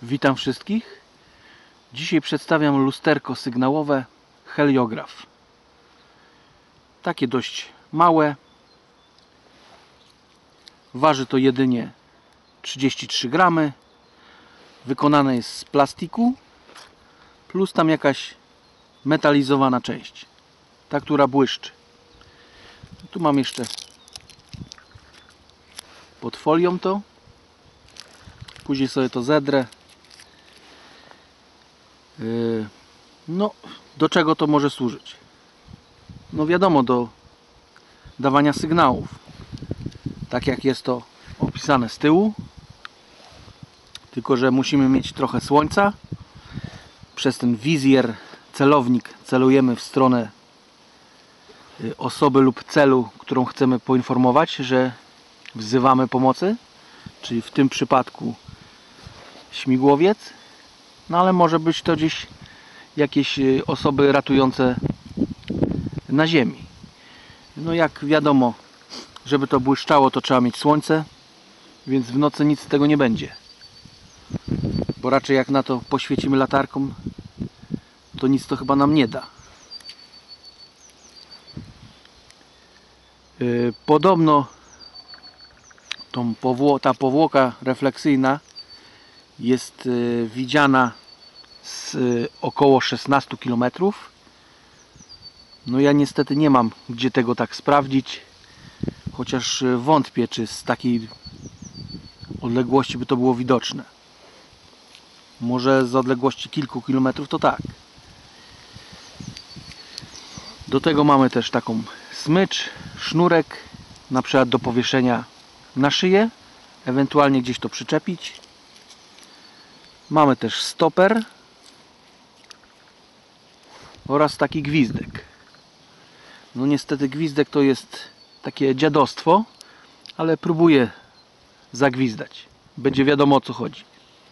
Witam wszystkich. Dzisiaj przedstawiam lusterko sygnałowe Heliograf. Takie dość małe. Waży to jedynie 33 gramy. Wykonane jest z plastiku plus tam jakaś metalizowana część, ta, która błyszczy. Tu mam jeszcze pod folią to. Później sobie to zedrę. No, do czego to może służyć? No wiadomo, do dawania sygnałów. Tak jak jest to opisane z tyłu. Tylko że musimy mieć trochę słońca. Przez ten wizjer, celownik celujemy w stronę osoby lub celu, którą chcemy poinformować, że wzywamy pomocy. Czyli w tym przypadku śmigłowiec. No ale może być to gdzieś jakieś osoby ratujące na ziemi. No jak wiadomo, żeby to błyszczało, to trzeba mieć słońce, więc w nocy nic z tego nie będzie. Bo raczej jak na to poświecimy latarką, to nic to chyba nam nie da. Podobno ta powłoka refleksyjna jest widziana z około 16 km. No ja niestety nie mam gdzie tego tak sprawdzić, chociaż wątpię, czy z takiej odległości by to było widoczne. Może z odległości kilku kilometrów to tak. Do tego mamy też taką smycz, sznurek, na przykład do powieszenia na szyję, ewentualnie gdzieś to przyczepić. Mamy też stoper oraz taki gwizdek. No niestety gwizdek to jest takie dziadostwo, ale próbuję zagwizdać. Będzie wiadomo, o co chodzi.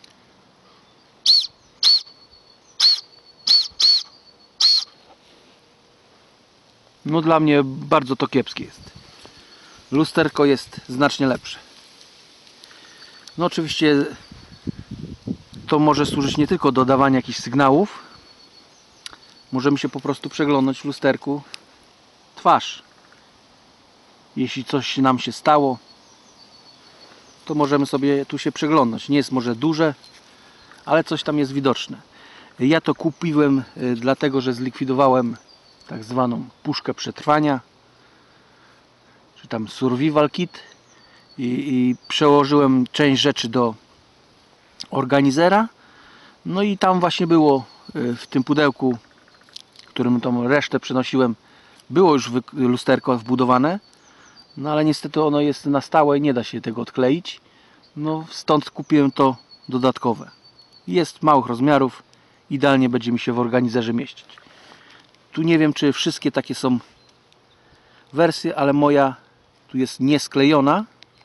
No dla mnie bardzo to kiepskie jest. Lusterko jest znacznie lepsze. No oczywiście to może służyć nie tylko do dawania jakichś sygnałów. Możemy się po prostu przeglądać w lusterku twarz. Jeśli coś nam się stało, to możemy sobie tu się przeglądać. Nie jest może duże, ale coś tam jest widoczne. Ja to kupiłem dlatego, że zlikwidowałem tak zwaną puszkę przetrwania, czy tam survival kit, i przełożyłem część rzeczy do organizera. No i tam właśnie było w tym pudełku, którym tą resztę przenosiłem, było już lusterko wbudowane. No ale niestety ono jest na stałe i nie da się tego odkleić. No stąd kupiłem to dodatkowe. Jest małych rozmiarów. Idealnie będzie mi się w organizerze mieścić. Tu nie wiem, czy wszystkie takie są wersje, ale moja tu jest niesklejona.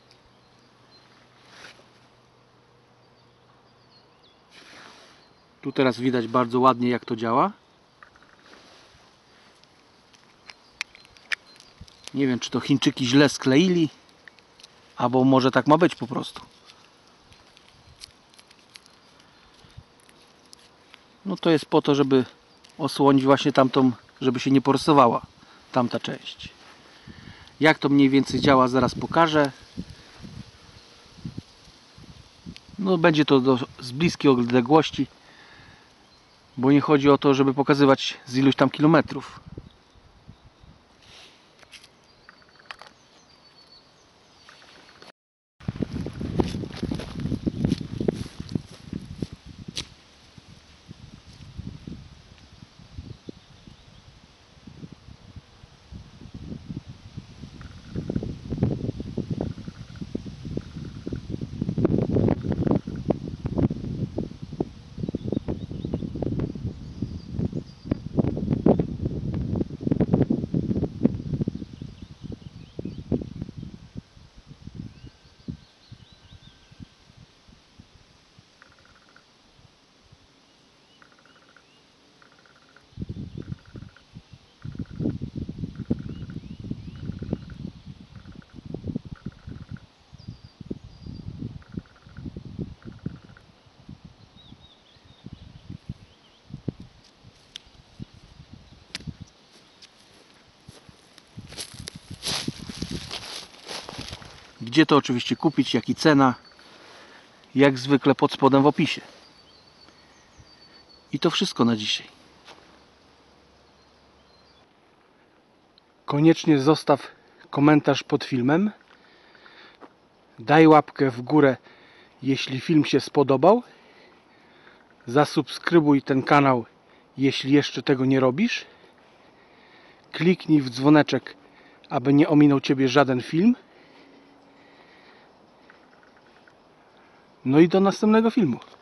Tu teraz widać bardzo ładnie, jak to działa. Nie wiem, czy to Chińczyki źle skleili, albo może tak ma być po prostu. No to jest po to, żeby osłonić właśnie tamtą, żeby się nie porysowała tamta część. Jak to mniej więcej działa, zaraz pokażę. No będzie to z bliskiej odległości, bo nie chodzi o to, żeby pokazywać z iluś tam kilometrów. Gdzie to oczywiście kupić, jaka cena, jak zwykle pod spodem w opisie. I to wszystko na dzisiaj. Koniecznie zostaw komentarz pod filmem. Daj łapkę w górę, jeśli film się spodobał. Zasubskrybuj ten kanał, jeśli jeszcze tego nie robisz. Kliknij w dzwoneczek, aby nie ominął Ciebie żaden film. No i do następnego filmu.